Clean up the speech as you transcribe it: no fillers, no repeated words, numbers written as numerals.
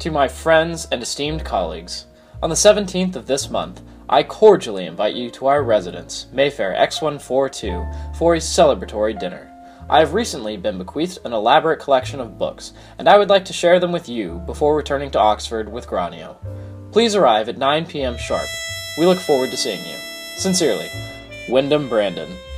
To my friends and esteemed colleagues, on the 17th of this month, I cordially invite you to our residence, Mayfair X142, for a celebratory dinner. I have recently been bequeathed an elaborate collection of books, and I would like to share them with you before returning to Oxford with Granio. Please arrive at 9 p.m. sharp. We look forward to seeing you. Sincerely, Wyndham Brandon.